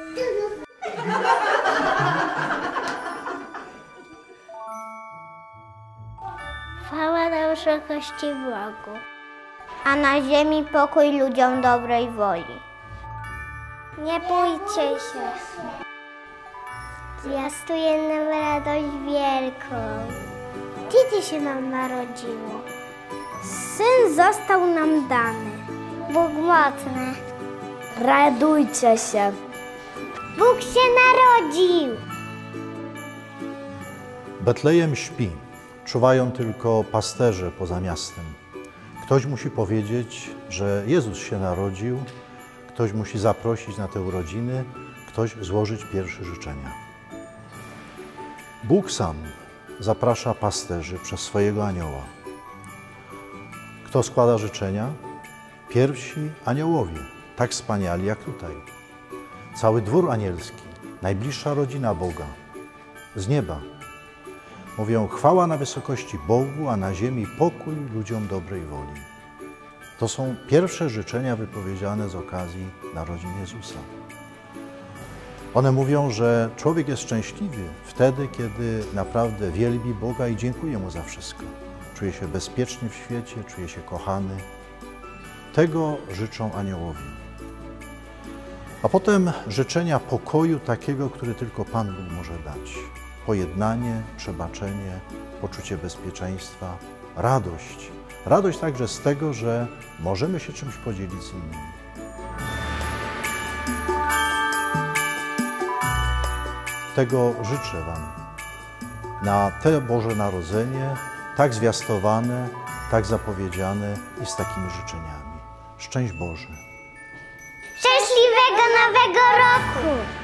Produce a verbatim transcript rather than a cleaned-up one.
Chwała na wysokości Bogu, a na ziemi pokój ludziom dobrej woli. Nie bójcie się. Zwiastuję nam radość wielką. Dzieci się nam narodziło. Syn został nam dany. Bóg mocny. Radujcie się. Bóg się narodził. Betlejem śpi. Czuwają tylko pasterze poza miastem. Ktoś musi powiedzieć, że Jezus się narodził. Ktoś musi zaprosić na te urodziny. Ktoś złożyć pierwsze życzenia. Bóg sam zaprasza pasterzy przez swojego anioła. Kto składa życzenia? Pierwsi aniołowie, tak wspaniali jak tutaj. Cały dwór anielski, najbliższa rodzina Boga, z nieba. Mówią: chwała na wysokości Bogu, a na ziemi pokój ludziom dobrej woli. To są pierwsze życzenia wypowiedziane z okazji narodzin Jezusa. One mówią, że człowiek jest szczęśliwy wtedy, kiedy naprawdę wielbi Boga i dziękuje Mu za wszystko. Czuje się bezpiecznie w świecie, czuje się kochany. Tego życzą aniołowie. A potem życzenia pokoju takiego, który tylko Pan Bóg może dać. Pojednanie, przebaczenie, poczucie bezpieczeństwa, radość. Radość także z tego, że możemy się czymś podzielić z innymi. Tego życzę Wam na te Boże Narodzenie, tak zwiastowane, tak zapowiedziane i z takimi życzeniami. Szczęść Boże! Szczęśliwego Nowego Roku!